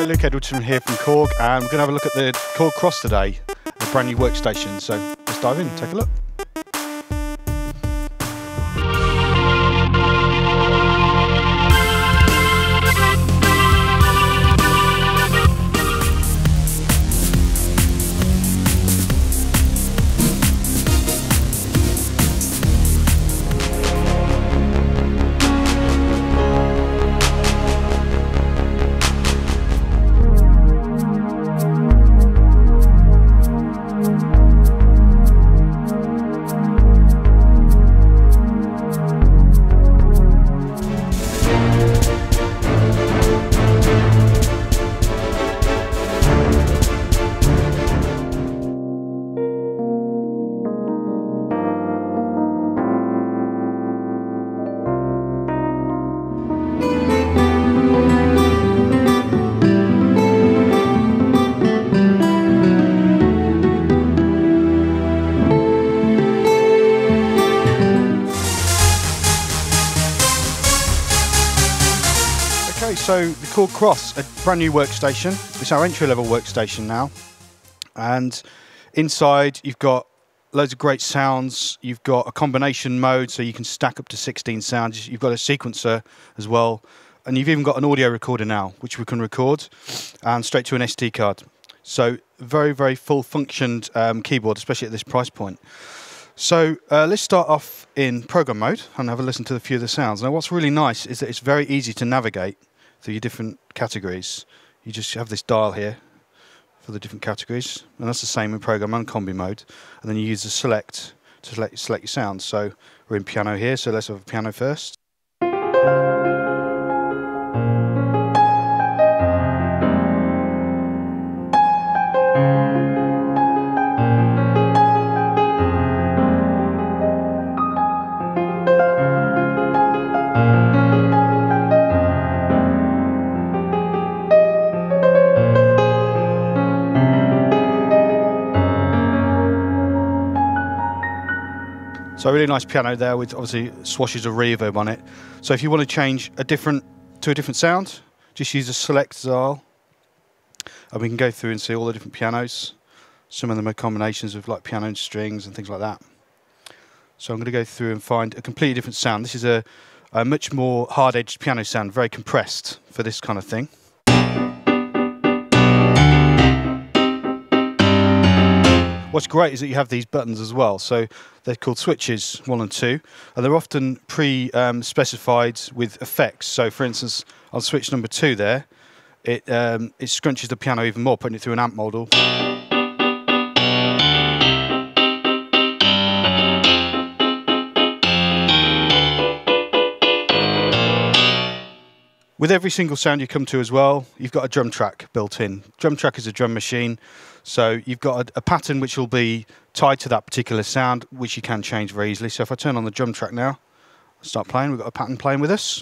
Luke Edwardson here from Korg, and we're going to have a look at the Korg Kross today, a brand new workstation. So let's dive in and take a look. Okay, so the Korg Kross, a brand new workstation. It's our entry-level workstation now, and inside you've got loads of great sounds. You've got a combination mode, so you can stack up to 16 sounds. You've got a sequencer as well, and you've even got an audio recorder now, which we can record and straight to an SD card. So very, very full-functioned keyboard, especially at this price point. So let's start off in program mode and have a listen to a few of the sounds. Now, what's really nice is that it's very easy to navigate through your different categories. You just have this dial here for the different categories, and that's the same in program and combi mode. And then you use the select to select your sounds. So we're in piano here, so let's have a piano first. So a really nice piano there with obviously swashes of reverb on it. So if you want to change to a different sound, just use the select dial, and we can go through and see all the different pianos. Some of them are combinations of like piano and strings and things like that. So I'm going to go through and find a completely different sound. This is a much more hard-edged piano sound, very compressed for this kind of thing. What's great is that you have these buttons as well. So they're called switches 1 and 2, and they're often pre-specified with effects. So for instance, on switch number 2 there, it scrunches the piano even more, putting it through an amp model. With every single sound you come to as well, you've got a drum track built in. Drum track is a drum machine, so you've got a pattern which will be tied to that particular sound, which you can change very easily. So if I turn on the drum track now, start playing, we've got a pattern playing with us.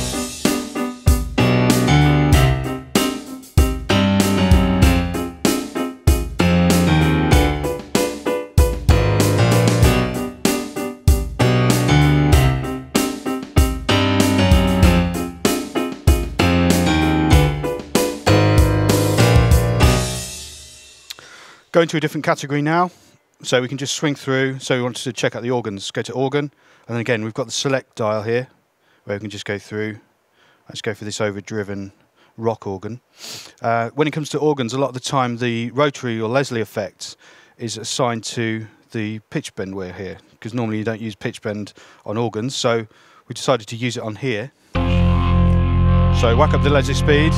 Go into a different category now, so we can just swing through. So we wanted to check out the organs, go to organ, and then again we've got the select dial here, where we can just go through. Let's go for this overdriven rock organ. When it comes to organs, a lot of the time the rotary or Leslie effect is assigned to the pitch bend we're here, because normally you don't use pitch bend on organs, so we decided to use it on here. So whack up the Leslie speed.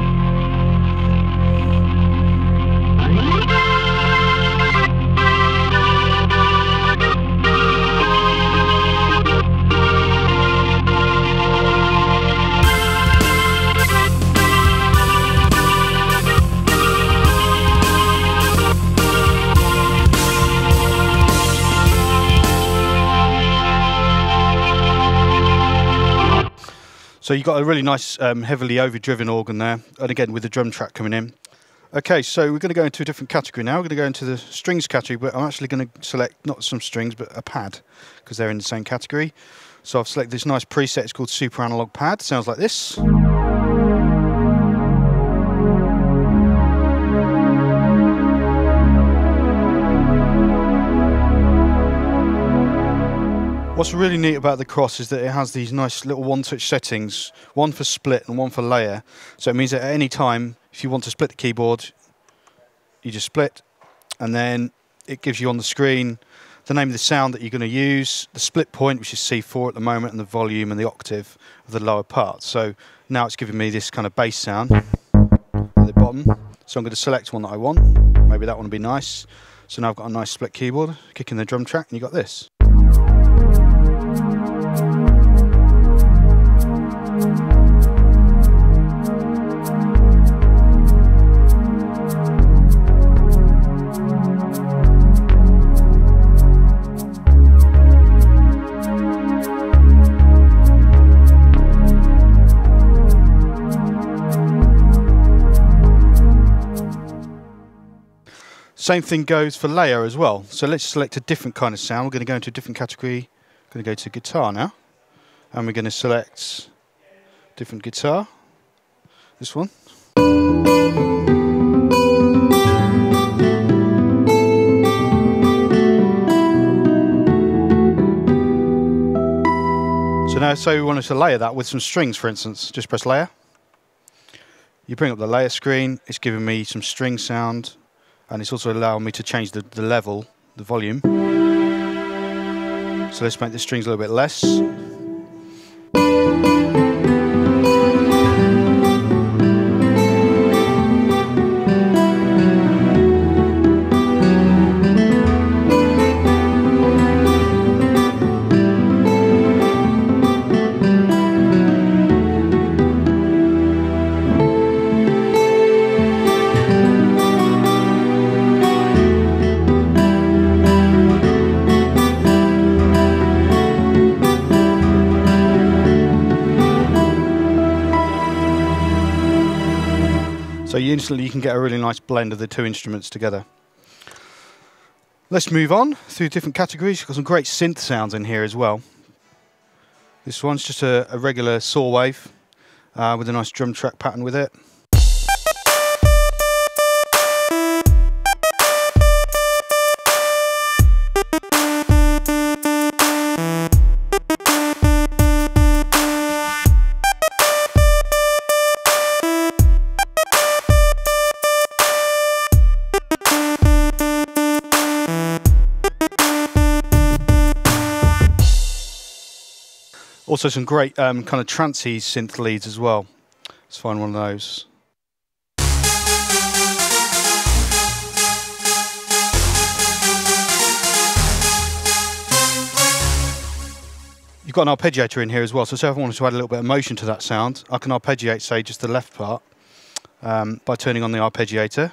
So you've got a really nice heavily overdriven organ there, and again with the drum track coming in. Okay, so we're going to go into a different category now. We're going to go into the strings category, but I'm actually going to select not some strings, but a pad, because they're in the same category. So I've selected this nice preset, it's called Super Analog Pad, sounds like this. What's really neat about the Kross is that it has these nice little one-touch settings, one for split and one for layer. So it means that at any time, if you want to split the keyboard, you just split, and then it gives you on the screen the name of the sound that you're going to use, the split point, which is C4 at the moment, and the volume and the octave of the lower part. So now it's giving me this kind of bass sound at the bottom. So I'm going to select one that I want. Maybe that one would be nice. So now I've got a nice split keyboard, kick in the drum track, and you got this. Same thing goes for layer as well. So let's select a different kind of sound. We're going to go into a different category. We're going to go to guitar now. And we're going to select different guitar. This one. So now say we wanted to layer that with some strings, for instance. Just press layer. You bring up the layer screen. It's giving me some string sound. And it's also allowing me to change the level, the volume. So let's make the strings a little bit less. So instantly you can get a really nice blend of the two instruments together. Let's move on through different categories. We've got some great synth sounds in here as well. This one's just a regular saw wave with a nice drum track pattern with it. Also some great kind of trancey synth leads as well. Let's find one of those. You've got an arpeggiator in here as well, so if I wanted to add a little bit of motion to that sound, I can arpeggiate, say, just the left part by turning on the arpeggiator.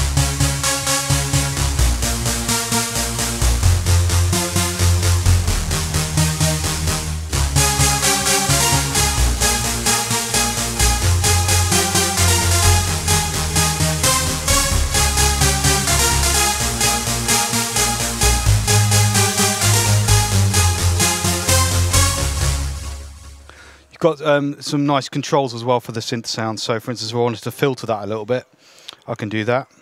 Got some nice controls as well for the synth sound. So for instance, if I wanted to filter that a little bit, I can do that.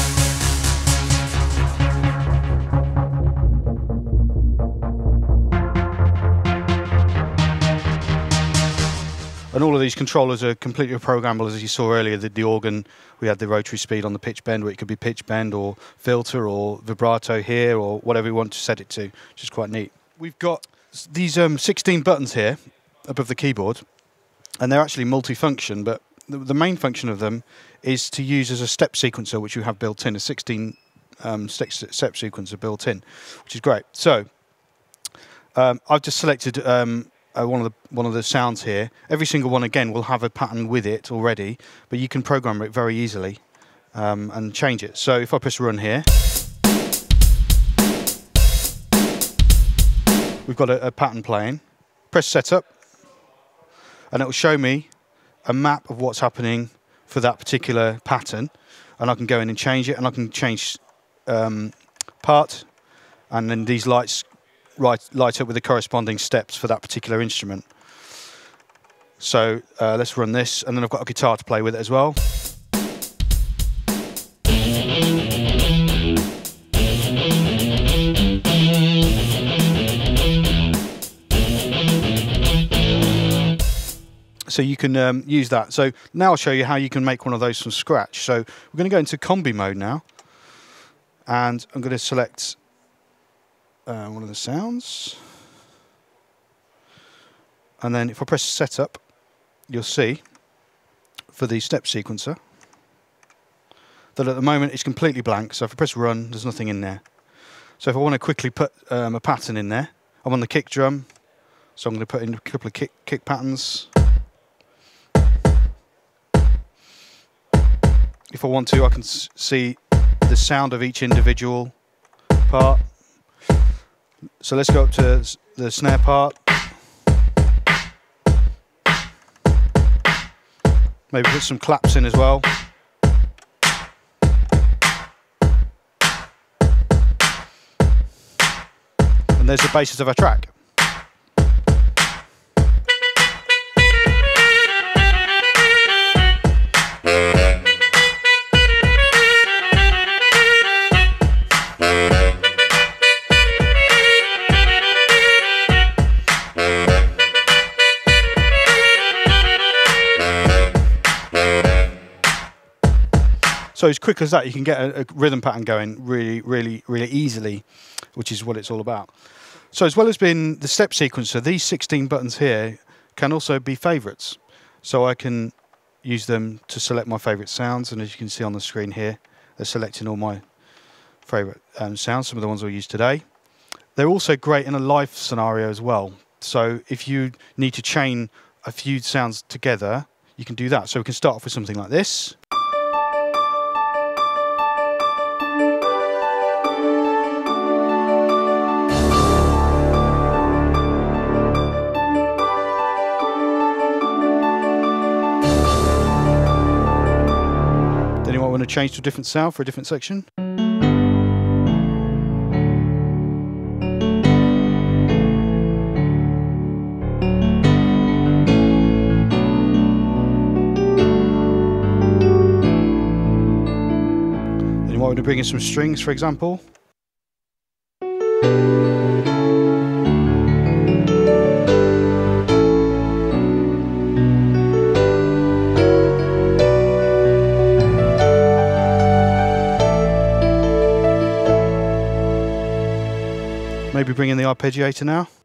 And all of these controllers are completely programmable. As you saw earlier, the organ, we had the rotary speed on the pitch bend, where it could be pitch bend or filter or vibrato here or whatever we want to set it to, which is quite neat. We've got these 16 buttons here above the keyboard, and they're actually multifunction, but the main function of them is to use as a step sequencer, which you have built in, a 16 step sequencer built in, which is great. So I've just selected one of the sounds here. Every single one again will have a pattern with it already, but you can program it very easily and change it. So if I press run here, we've got a pattern playing. Press setup, and it will show me a map of what's happening for that particular pattern, and I can go in and change it, and I can change part, and then these lights light up with the corresponding steps for that particular instrument. So let's run this, and then I've got a guitar to play with it as well. So you can use that. So now I'll show you how you can make one of those from scratch. So we're going to go into combi mode now, and I'm going to select one of the sounds, and then if I press setup, you'll see for the step sequencer that at the moment it's completely blank. So if I press run, there's nothing in there. So if I want to quickly put a pattern in there, I'm on the kick drum, so I'm going to put in a couple of kick patterns. If I want to, I can see the sound of each individual part. So let's go up to the snare part. Maybe put some claps in as well. And there's the basis of our track. So as quick as that, you can get a rhythm pattern going really easily, which is what it's all about. So as well as being the step sequencer, these 16 buttons here can also be favorites. So I can use them to select my favorite sounds, and as you can see on the screen here, they're selecting all my favorite sounds, some of the ones we'll use today. They're also great in a live scenario as well. So if you need to chain a few sounds together, you can do that. So we can start off with something like this. Then you might want to change to a different sound for a different section. Then you might want to bring in some strings, for example. Maybe bring in the arpeggiator now.